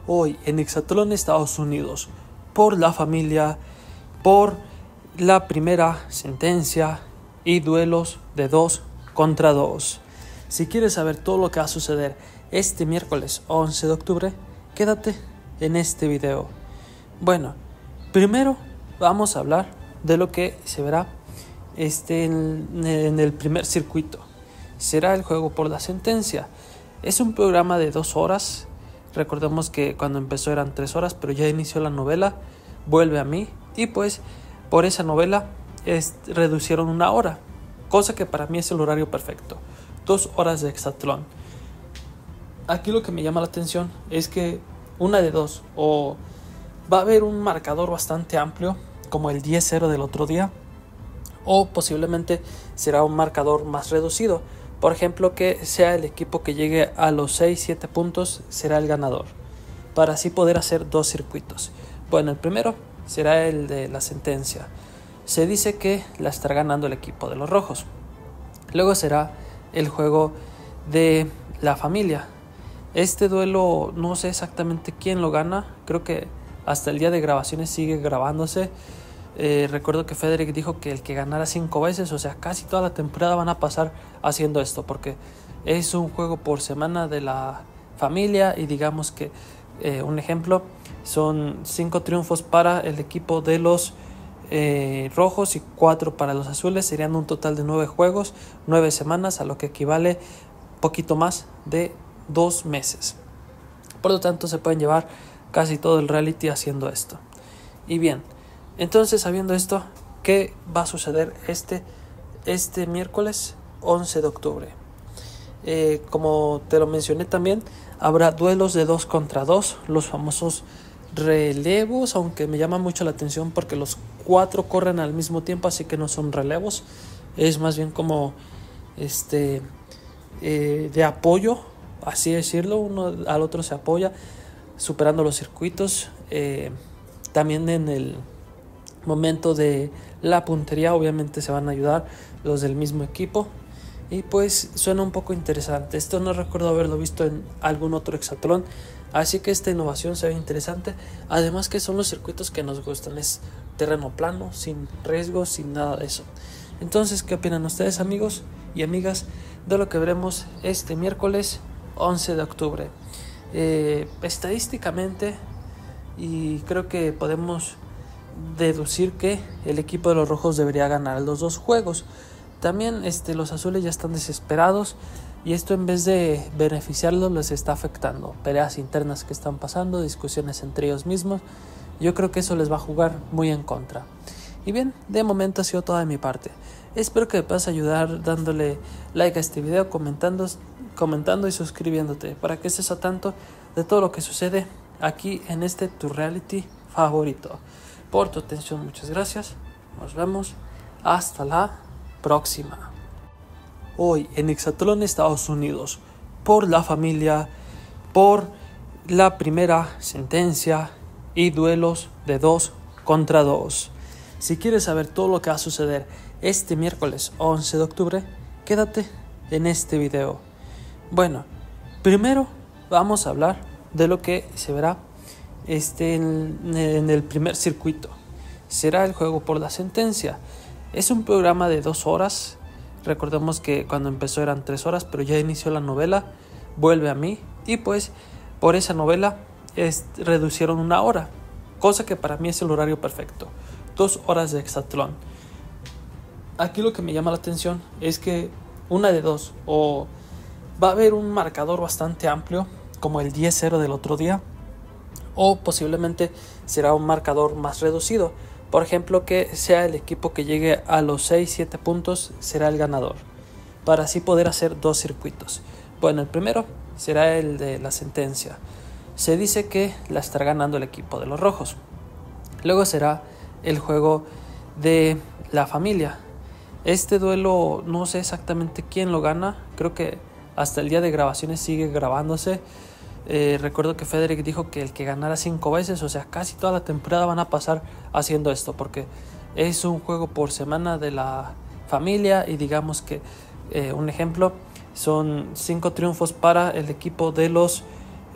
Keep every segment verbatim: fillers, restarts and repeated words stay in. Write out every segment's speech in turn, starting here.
hoy en Hexatlón, Estados Unidos, por la familia, por la primera sentencia y duelos de dos contra dos. Si quieres saber todo lo que va a suceder este miércoles once de octubre, quédate en este video. Bueno, primero vamos a hablar de lo que se verá este en, en el primer circuito. Será el juego por la sentencia. Es un programa de dos horas. Recordemos que cuando empezó eran tres horas, pero ya inició la novela Vuelve a mí, y pues por esa novela es, reducieron una hora, cosa que para mí es el horario perfecto. Dos horas de Hexatlón. Aquí lo que me llama la atención es que una de dos, o va a haber un marcador bastante amplio como el diez cero del otro día, o posiblemente será un marcador más reducido. Por ejemplo, que sea el equipo que llegue a los seis siete puntos será el ganador, para así poder hacer dos circuitos. Bueno, el primero será el de la sentencia. Se dice que la estará ganando el equipo de los rojos. Luego será el juego de la familia. Este duelo no sé exactamente quién lo gana. Creo que hasta el día de grabaciones sigue grabándose. Eh, recuerdo que Federic dijo que el que ganara cinco veces, o sea, casi toda la temporada van a pasar haciendo esto, porque es un juego por semana de la familia. Y digamos que eh, un ejemplo son cinco triunfos para el equipo de los eh, rojos y cuatro para los azules. Serían un total de nueve juegos, nueve semanas, a lo que equivale poquito más de dos meses. Por lo tanto, se pueden llevar casi todo el reality haciendo esto. Y bien, entonces, sabiendo esto, ¿qué va a suceder este, este miércoles once de octubre? Eh, como te lo mencioné también, habrá duelos de dos contra dos, los famosos relevos, aunque me llama mucho la atención porque los cuatro corren al mismo tiempo, así que no son relevos, es más bien como este eh, de apoyo, así decirlo, uno al otro se apoya, superando los circuitos. Eh, también en el momento de la puntería obviamente se van a ayudar los del mismo equipo, y pues suena un poco interesante. Esto no recuerdo haberlo visto en algún otro hexatlón, así que esta innovación se ve interesante. Además que son los circuitos que nos gustan, es terreno plano, sin riesgos, sin nada de eso. Entonces, ¿qué opinan ustedes, amigos y amigas, de lo que veremos este miércoles once de octubre? Eh, estadísticamente, y creo que podemos deducir que el equipo de los rojos debería ganar los dos juegos. También este, los azules ya están desesperados, y esto en vez de beneficiarlos les está afectando. Peleas internas que están pasando, discusiones entre ellos mismos. Yo creo que eso les va a jugar muy en contra. Y bien, de momento ha sido toda de mi parte. Espero que me puedas ayudar dándole like a este video, comentando, comentando y suscribiéndote para que estés a tanto de todo lo que sucede aquí en este tu reality favorito. Por tu atención, muchas gracias. Nos vemos. Hasta la próxima. Hoy en Hexatlón, Estados Unidos, por la familia, por la primera sentencia y duelos de dos contra dos. Si quieres saber todo lo que va a suceder este miércoles once de octubre, quédate en este video. Bueno, primero vamos a hablar de lo que se verá este en, en el primer circuito. Será el juego por la sentencia. Es un programa de dos horas. Recordemos que cuando empezó eran tres horas, pero ya inició la novela Vuelve a mí, y pues por esa novela es, reducieron una hora, cosa que para mí es el horario perfecto. Dos horas de Hexatlón. Aquí lo que me llama la atención es que una de dos, o va a haber un marcador bastante amplio como el diez cero del otro día, o posiblemente será un marcador más reducido. Por ejemplo, que sea el equipo que llegue a los seis siete puntos será el ganador, para así poder hacer dos circuitos. Bueno, el primero será el de la sentencia. Se dice que la estará ganando el equipo de los rojos. Luego será el juego de la familia. Este duelo no sé exactamente quién lo gana. Creo que hasta el día de grabaciones sigue grabándose. Eh, recuerdo que Federic dijo que el que ganara cinco veces, o sea, casi toda la temporada van a pasar haciendo esto, porque es un juego por semana de la familia. Y digamos que eh, un ejemplo son cinco triunfos para el equipo de los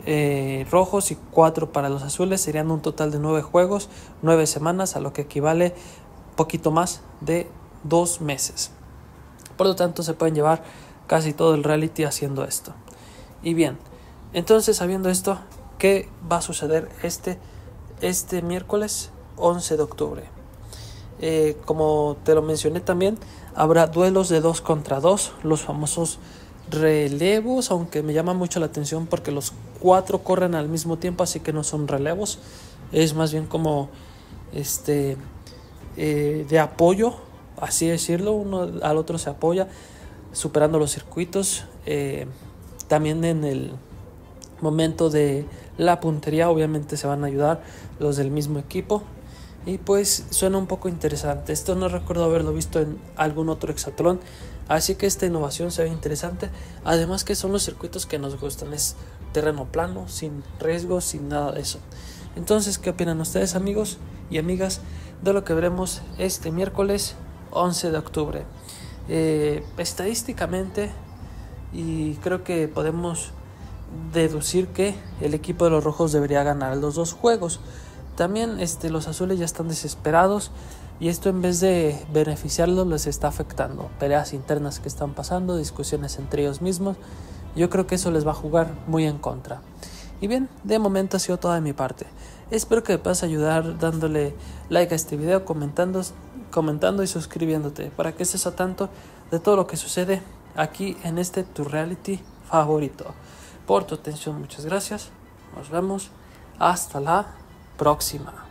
eh, rojos y cuatro para los azules. Serían un total de nueve juegos, nueve semanas, a lo que equivale poquito más de dos meses. Por lo tanto, se pueden llevar casi todo el reality haciendo esto. Y bien, entonces sabiendo esto, ¿qué va a suceder este, este miércoles once de octubre? Eh, como te lo mencioné también, habrá duelos de dos contra dos, los famosos relevos, aunque me llama mucho la atención porque los cuatro corren al mismo tiempo, así que no son relevos, es más bien como este eh, de apoyo, así decirlo, uno al otro se apoya superando los circuitos. Eh, también en el momento de la puntería obviamente se van a ayudar los del mismo equipo. Y pues suena un poco interesante. Esto no recuerdo haberlo visto en algún otro hexatlón. Así que esta innovación se ve interesante. Además que son los circuitos que nos gustan. Es terreno plano, sin riesgos, sin nada de eso. Entonces, ¿qué opinan ustedes, amigos y amigas, de lo que veremos este miércoles once de octubre? Eh, estadísticamente, y creo que podemos deducir que el equipo de los rojos debería ganar los dos juegos. También este, los azules ya están desesperados y esto, en vez de beneficiarlos, les está afectando. Peleas internas que están pasando, discusiones entre ellos mismos. Yo creo que eso les va a jugar muy en contra. Y bien, de momento ha sido toda de mi parte. Espero que me puedas ayudar dándole like a este video, comentando, comentando y suscribiéndote para que estés a tanto de todo lo que sucede aquí en este tu reality favorito. Por tu atención, muchas gracias. Nos vemos. Hasta la próxima.